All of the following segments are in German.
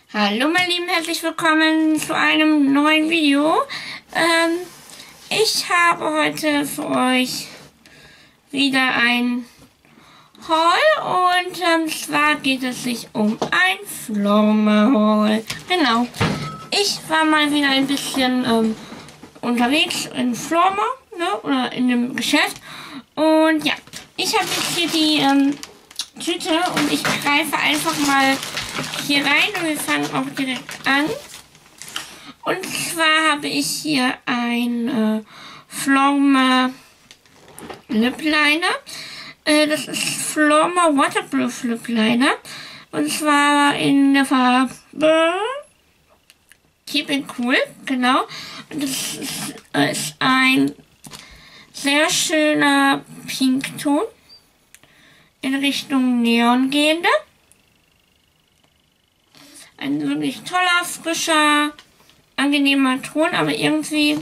Hallo meine Lieben, herzlich willkommen zu einem neuen Video. Ich habe heute für euch wieder ein Haul und zwar geht es sich um ein Florma-Haul. Genau, ich war mal wieder ein bisschen unterwegs in Florma, ne, oder in dem Geschäft und ja, ich habe jetzt hier die Tüte und ich greife einfach mal hier rein und wir fangen auch direkt an. Und zwar habe ich hier ein Florma Lip Liner. Das ist Florma Waterproof Lip Liner. Und zwar in der Farbe Keep It Cool, genau. Und das ist ein sehr schöner Pinkton in Richtung Neon gehende. Ein wirklich toller, frischer, angenehmer Ton, aber irgendwie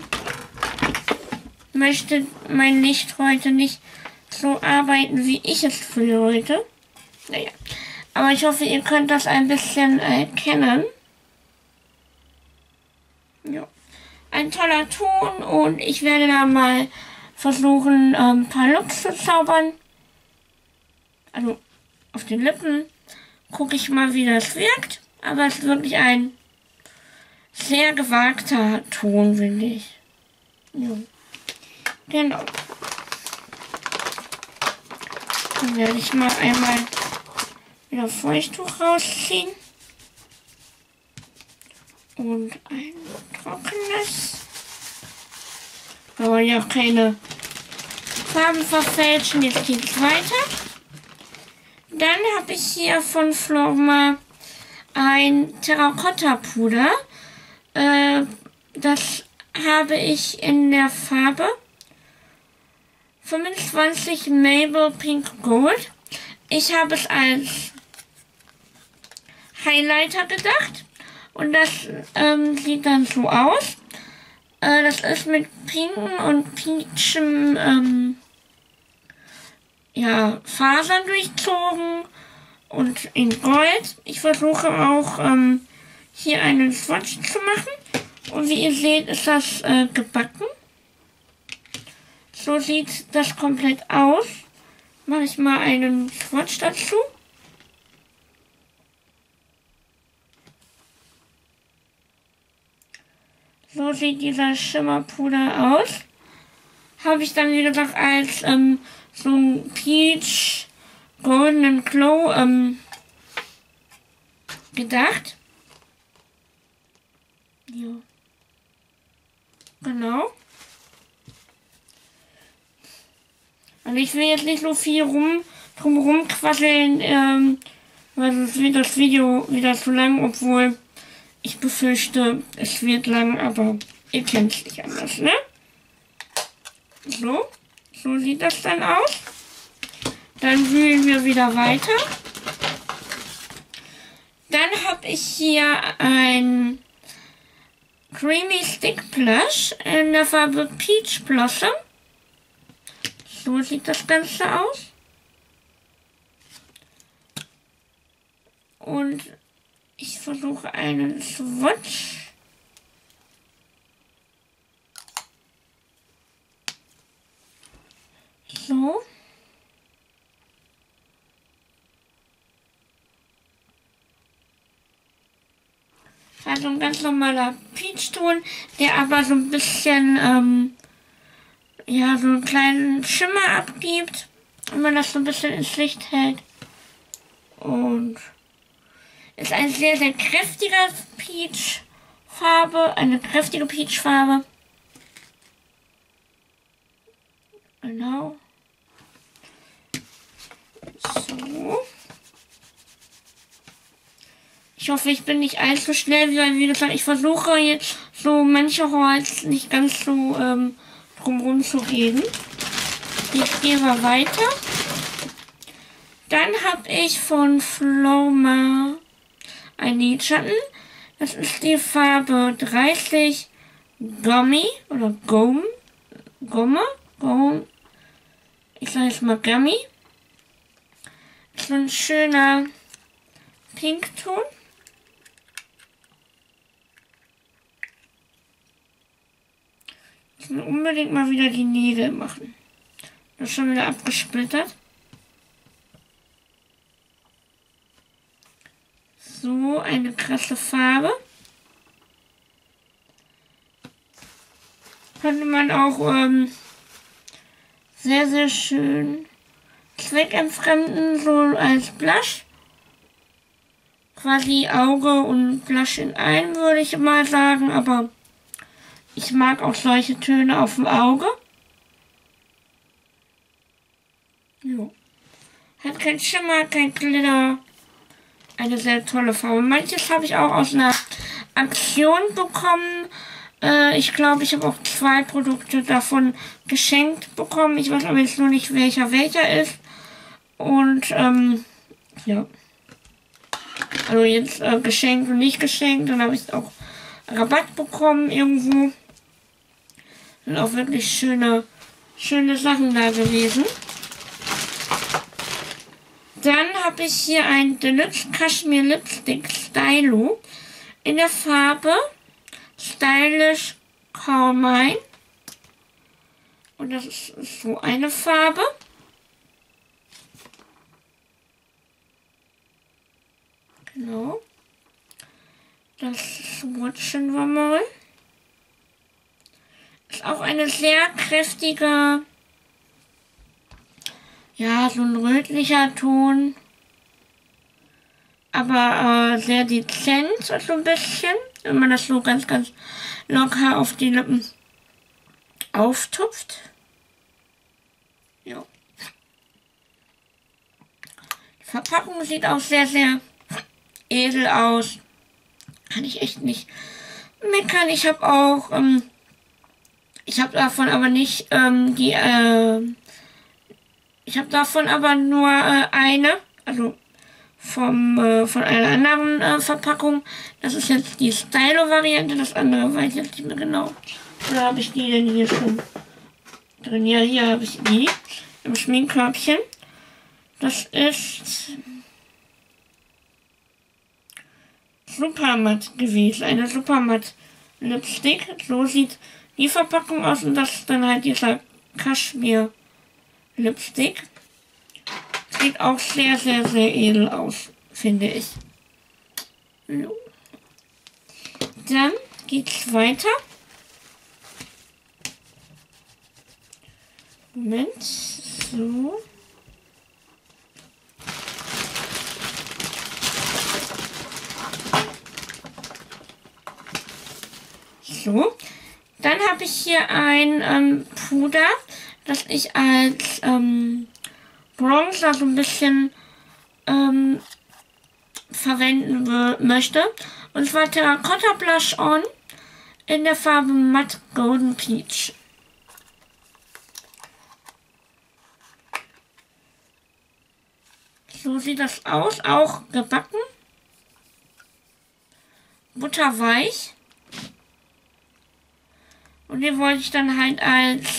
möchte mein Licht heute nicht so arbeiten, wie ich es fühle heute. Naja, aber ich hoffe, ihr könnt das ein bisschen erkennen. Ja. Ein toller Ton und ich werde da mal versuchen, ein paar Looks zu zaubern. Also auf den Lippen gucke ich mal, wie das wirkt. Aber es ist wirklich ein sehr gewagter Ton, finde ich. Ja. Genau. Dann werde ich mal einmal wieder Feuchttuch rausziehen. Und ein trockenes. Aber ja auch keine Farben verfälschen. Jetzt geht es weiter. Dann habe ich hier von Florma ein Terrakotta-Puder. Das habe ich in der Farbe 25 Maple Pink Gold. Ich habe es als Highlighter gedacht. Und das sieht dann so aus. Das ist mit pinken und peachem ja, Fasern durchzogen. Und in Gold. Ich versuche auch hier einen Swatch zu machen. Und wie ihr seht, ist das gebacken. So sieht das komplett aus. Mache ich mal einen Swatch dazu. So sieht dieser Schimmerpuder aus. Habe ich dann, wie gesagt, als so ein Peach Golden Glow gedacht. Ja. Genau. Also ich will jetzt nicht so viel drumherum quasseln, weil sonst wird das Video wieder zu lang, obwohl ich befürchte, es wird lang, aber ihr kennt es nicht anders, ne? So sieht das dann aus. Dann wühlen wir wieder weiter. Dann habe ich hier ein Creamy Stick Blush in der Farbe Peach Blossom. So sieht das Ganze aus. Und ich versuche einen Swatch. So. Also ein ganz normaler Peach-Ton, der aber so ein bisschen, ja, so einen kleinen Schimmer abgibt, wenn man das so ein bisschen ins Licht hält. Und ist ein sehr, sehr kräftiger Peach-Farbe, eine kräftige Peach-Farbe. Genau. So. Ich hoffe, ich bin nicht allzu schnell, wie gesagt, ich versuche jetzt so manche Hauls nicht ganz so drumherum zu reden. Jetzt gehen wir weiter. Dann habe ich von Florma ein Lidschatten. Das ist die Farbe 30 Gummy oder Gomme. Ich sage jetzt mal Gummy. So ein schöner Pinkton. unbedingt mal wieder die Nägel machen. Das ist schon wieder abgesplittert. So, eine krasse Farbe. Könnte man auch sehr, sehr schön zweckentfremden, so als Blush. Quasi Auge und Blush in einem, würde ich mal sagen, aber ich mag auch solche Töne auf dem Auge. Jo. Hat kein Schimmer, kein Glitter. Eine sehr tolle Farbe. Manches habe ich auch aus einer Aktion bekommen. Ich glaube, ich habe auch 2 Produkte davon geschenkt bekommen. Ich weiß aber jetzt nur nicht, welcher ist. Und, ja. Also jetzt geschenkt und nicht geschenkt. Dann habe ich auch Rabatt bekommen irgendwo. Sind auch wirklich schöne Sachen da gewesen. Dann habe ich hier ein Deluxe Cashmere Lipstick Stylo in der Farbe Stylish Carmine. Und das ist so eine Farbe. Genau. Das swatchen wir mal. Ist auch eine sehr kräftige, ja, so ein rötlicher Ton. Aber sehr dezent, so ein bisschen. Wenn man das so ganz, ganz locker auf die Lippen auftupft. Ja. Die Verpackung sieht auch sehr, sehr edel aus. Kann ich echt nicht meckern. Ich habe auch, ich habe davon aber nicht ich habe davon aber nur eine, also von einer anderen Verpackung. Das ist jetzt die Stylo-Variante, das andere weiß ich jetzt nicht mehr genau. Oder habe ich die denn hier schon drin? Ja, hier habe ich die im Schminkkörbchen. Das ist Supermatt gewesen, eine Supermatt Lipstick. So sieht die Verpackung aus und das ist dann halt dieser Kaschmir Lipstick. Sieht auch sehr, sehr, sehr edel aus, finde ich. So. Dann geht's weiter. Moment. So. So. Dann habe ich hier ein Puder, das ich als Bronzer so ein bisschen verwenden möchte. Und zwar Terracotta Blush On in der Farbe Matte Golden Peach. So sieht das aus, auch gebacken. Butterweich. Und die wollte ich dann halt als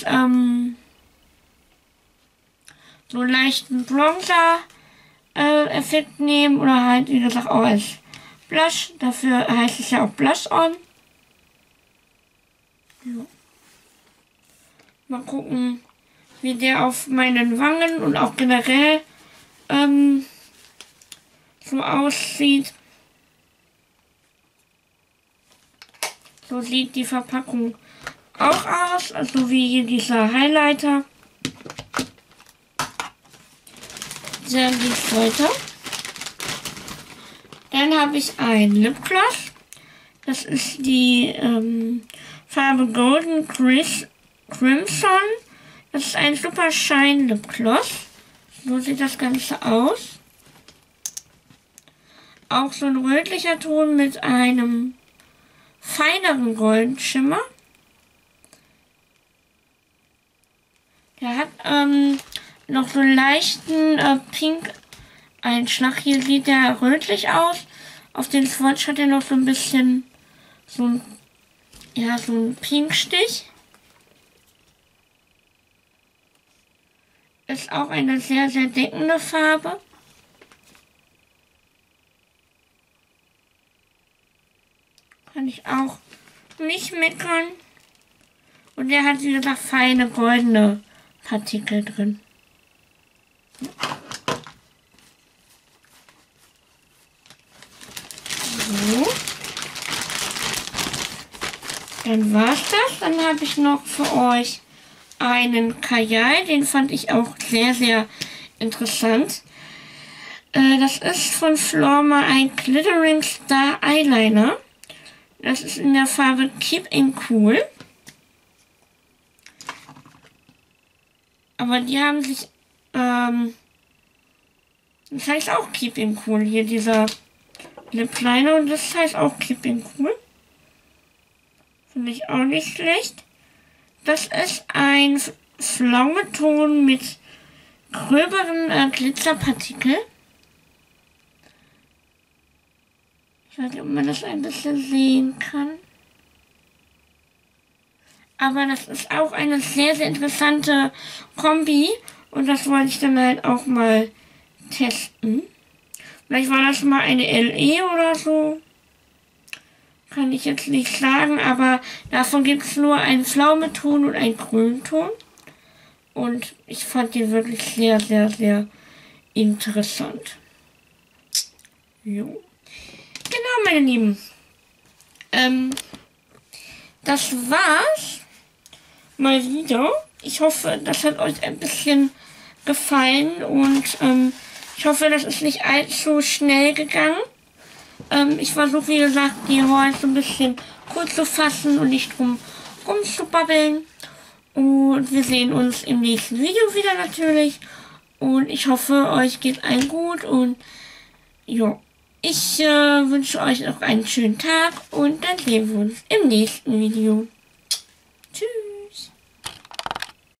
so leichten Bronzer-Effekt nehmen oder halt, wie gesagt, auch als Blush. Dafür heißt es ja auch Blush On. Ja. Mal gucken, wie der auf meinen Wangen und auch generell so aussieht. So sieht die Verpackung auch aus, also wie hier dieser Highlighter. Dann geht's weiter. Dann habe ich ein Lipgloss. Das ist die Farbe Golden Crimson. Das ist ein Super Shine Lipgloss. So sieht das Ganze aus. Auch so ein rötlicher Ton mit einem feineren Goldschimmer. Der hat noch so einen leichten Pink-Einschlag. Hier sieht der rötlich aus. Auf den Swatch hat er noch so ein bisschen so ein Pinkstich. Ist auch eine sehr, sehr deckende Farbe. Kann ich auch nicht meckern. Und der hat, wie gesagt, feine goldene Partikel drin. So. Dann war's das. Dann habe ich noch für euch einen Kajal. Den fand ich auch sehr, sehr interessant. Das ist von Florma ein Glittering Star Eyeliner. Das ist in der Farbe Keep in Cool. Aber die haben sich, das heißt auch Keep in Cool. Hier dieser Lip Liner und das heißt auch Keep in Cool. Finde ich auch nicht schlecht. Das ist ein Pflaumeton mit gröberen Glitzerpartikeln. Ich weiß nicht, ob man das ein bisschen sehen kann. Aber das ist auch eine sehr, sehr interessante Kombi. Und das wollte ich dann halt auch mal testen. Vielleicht war das mal eine LE oder so. Kann ich jetzt nicht sagen, aber davon gibt es nur einen Pflaumenton und einen Grünton. Und ich fand die wirklich sehr, sehr, sehr interessant. Jo. Genau, meine Lieben. Das war's mal wieder. Ich hoffe, das hat euch ein bisschen gefallen und ich hoffe, das ist nicht allzu schnell gegangen. Ich versuche, wie gesagt, die Hauls so ein bisschen kurz zu fassen und nicht drum rumzubabbeln. Und wir sehen uns im nächsten Video wieder natürlich. Und ich hoffe, euch geht allen gut und ja. Ich wünsche euch noch einen schönen Tag und dann sehen wir uns im nächsten Video.